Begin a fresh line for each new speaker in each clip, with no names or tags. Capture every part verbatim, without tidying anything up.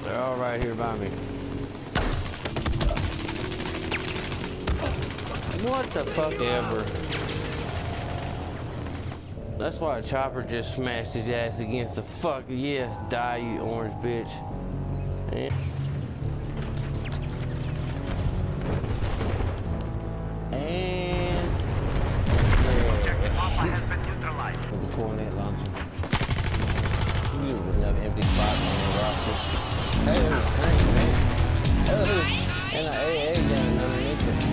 They're all right here by me. What the fuck ever. That's why a chopper just smashed his ass against the fuck. Yes, die, you orange bitch. And, and yeah. With the cornet launcher. You have another empty spot on the roster. Hey, there's a tank, man. Oh, and an A A gun underneath it.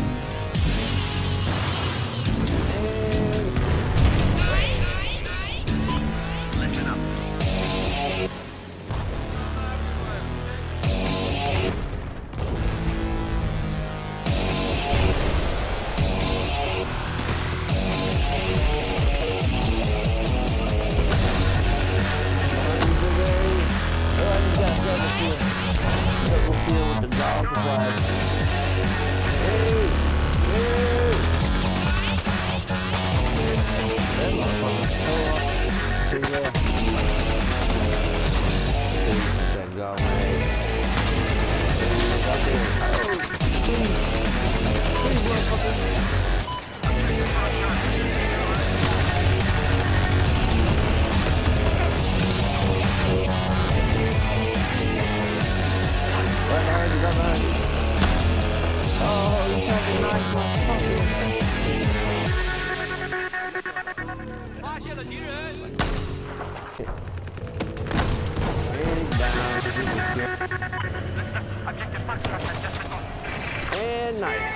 And night.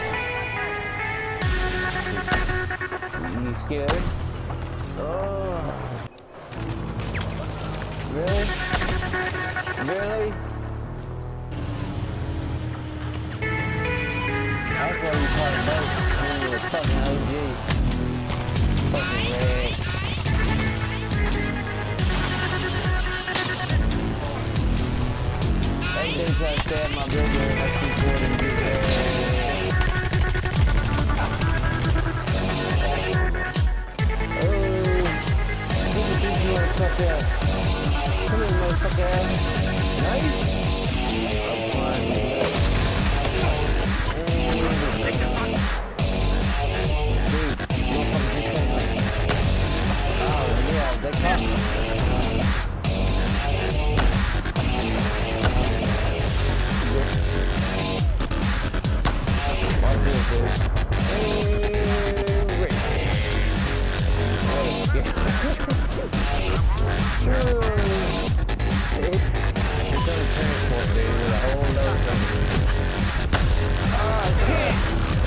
You scared? Oh. Really? Really? That's why you call it boat when you're a fucking O G. Fucking red. That dude tried to stab my brother and I keep going and do that. Motherfucker. Come here, motherfucker. Nice. I'm fine, man. Dude, motherfucker just came up. Oh, yeah, they caught me. Watch this, dude. Oh, yeah. It's on a transport, dude, with a whole load of them. Oh, shit!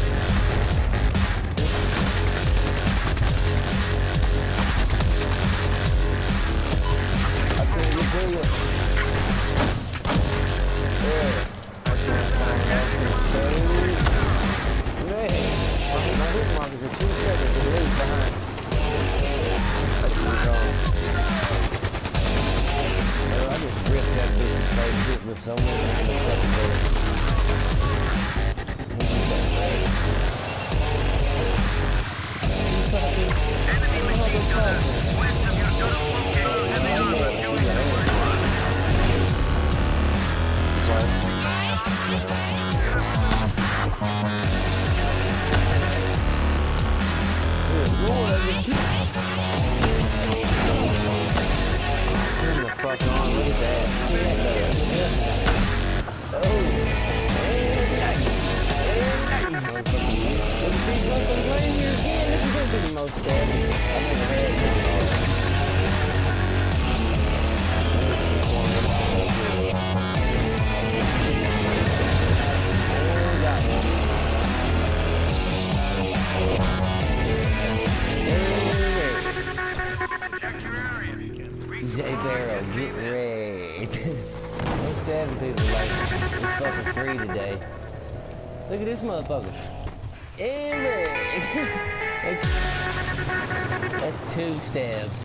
I can't get through it. Yeah. I can't find that thing. Man, my hit markers are two seconds to leave behind. I just ripped that bitch's face hit with so many in the fucking bullets.
West of your total location, heavy armor fueling
Turn the fuck on, look at that. Oh, and nice. And nice. Look at these motherfuckers laying here again. This is gonna be the most stabbing I've ever had in my life. And got one. J Barrow, get ready. I'm stabbing people like it's fucking free today. Look at this motherfucker. And red. that's, that's two stabs.